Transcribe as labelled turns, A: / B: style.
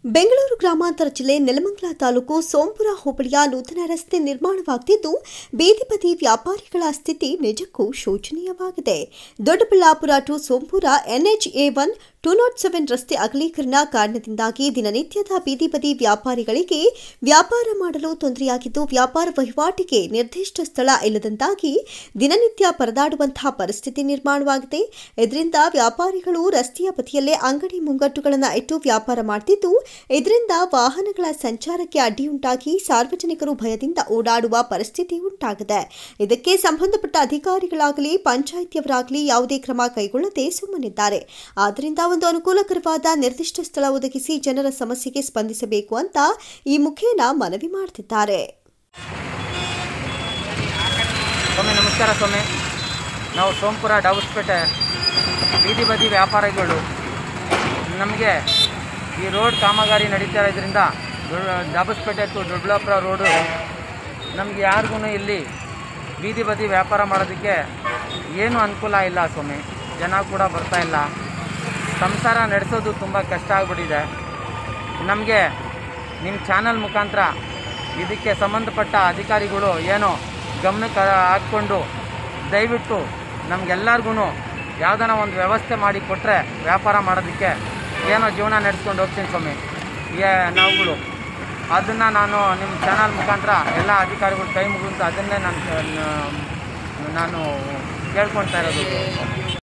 A: ಬೆಂಗಳೂರು ಗ್ರಾಮಾಂತರ ಜಿಲ್ಲೆ ನೆಲಮಂಗಲ ತಾಲೂಕು ಸೋಂಪುರ ಹೋಬಳಿಯ ನೂತನ ರಸ್ತೆ ನಿರ್ಮಾಣವಾಗುತ್ತಿದ್ದು ಬೀದಿ ಬದಿ ವ್ಯಾಪಾರಿಗಳ ಸ್ಥಿತಿ ನಿಜಕ್ಕೂ ಶೋಚನೀಯವಾಗಿದೆ. ದೊಡ್ಡಬಳ್ಳಾಪುರ ಟು ಸೋಂಪುರ NHA1 207 ರಸ್ತೆ ಅಗಲೀಕರಣ ಕಾರಣದಿಂದಾಗಿ ದಿನನಿತ್ಯದ ಬೀದಿ ಬದಿ ವ್ಯಾಪಾರಿಗಳಿಗೆ ವ್ಯಾಪಾರ ಮಾಡಲು ತೊಂದರೆಯಾಗಿದ್ದು, ವ್ಯಾಪಾರ ವಹಿವಾಟಿಗೆ ನಿರ್ದಿಷ್ಟ ಸ್ಥಳ ಇಲ್ಲದಂತಾಗಿ ದಿನನಿತ್ಯ ಪರದಾಡುವಂತಹ ಪರಿಸ್ಥಿತಿ ನಿರ್ಮಾಣವಾಗಿದೆ. ಇದರಿಂದ ವ್ಯಾಪಾರಿಗಳು ರಸ್ತೆಯ ಬದಿಯಲ್ಲೇ ಅಂಗಡಿ ಮುಂಗಟ್ಟುಗಳನ್ನು ಇಟ್ಟು ವ್ಯಾಪಾರ ಮಾಡುತ್ತಿದ್ದು, ಇದರಿಂದ ವಾಹನಗಳ ಸಂಚಾರಕ್ಕೆ ಅಡ್ಡಿಯುಂಟಾಗಿ ಸಾರ್ವಜನಿಕರು ಭಯದಿಂದ ಓಡಾಡುವ ಪರಿಸ್ಥಿತಿ ಉಂಟಾಗಿದೆ. ಇದಕ್ಕೆ ಸಂಬಂಧಪಟ್ಟ ಅಧಿಕಾರಿಗಳಾಗಲಿ ಪಂಚಾಯಿತಿಯವರಾಗಲಿ ಯಾವುದೇ ಕ್ರಮ ಕೈಗೊಳ್ಳದೆ ಸುಮ್ಮನಿದ್ದಾರೆ. ಆದ್ದರಿಂದ ಒಂದು ಅನುಕೂಲಕರವಾದ ನಿರ್ದಿಷ್ಟ ಸ್ಥಳ ಒದಗಿಸಿ ಜನರ ಸಮಸ್ಯೆಗೆ ಸ್ಪಂದಿಸಬೇಕು ಅಂತ ಈ ಮುಖೇನ ಮನವಿ ಮಾಡುತ್ತಿದ್ದಾರೆ.
B: ನಮಸ್ಕಾರ ಸ್ವಾಮಿ. ನಾವು ಸೋಂಪುರ ಡಾಬಸ್ಪೇಟೆ ಬೀದಿ ಬದಿ ವ್ಯಾಪಾರಿಗಳು, ನಮಗೆ ಈ ರೋಡ್ ಕಾಮಗಾರಿ ನಡೀತಾ ಇರೋದ್ರಿಂದ ಡಾಬಸ್ಪೇಟೆ ಟು ದೊಡ್ಡಬಳ್ಳಾಪುರ ರೋಡು ನಮಗೆ ಯಾರಿಗೂ ಇಲ್ಲಿ ಬೀದಿ ಬದಿ ವ್ಯಾಪಾರ ಮಾಡೋದಕ್ಕೆ ಏನೂ ಅನುಕೂಲ ಇಲ್ಲ ಸ್ವಾಮಿ. ಜನ ಕೂಡ ಬರ್ತಾ ಇಲ್ಲ. ಸಂಸಾರ ನಡೆಸೋದು ತುಂಬ ಕಷ್ಟ ಆಗಿಬಿಟ್ಟಿದೆ. ನಮಗೆ ನಿಮ್ಮ ಚಾನಲ್ ಮುಖಾಂತರ ಇದಕ್ಕೆ ಸಂಬಂಧಪಟ್ಟ ಅಧಿಕಾರಿಗಳು ಏನೋ ಗಮನಕ್ಕೆ ಹಾಕ್ಕೊಂಡು ದಯವಿಟ್ಟು ನಮಗೆಲ್ಲರಿಗೂ ಯಾವುದಾನ ಒಂದು ವ್ಯವಸ್ಥೆ ಮಾಡಿ ಕೊಟ್ಟರೆ ವ್ಯಾಪಾರ ಮಾಡೋದಕ್ಕೆ ಏನೋ ಜೀವನ ನಡೆಸ್ಕೊಂಡು ಹೋಗ್ತೀನಿ ಸ್ವಾಮಿ. ನಾವುಗಳು ಅದನ್ನು ನಾನು ನಿಮ್ಮ ಚಾನಲ್ ಮುಖಾಂತರ ಎಲ್ಲ ಅಧಿಕಾರಿಗಳು ಕೈ ಮುಗಿದು ಅದನ್ನೇ ನಾನು ಕೇಳ್ಕೊಳ್ತಾ ಇರೋದು.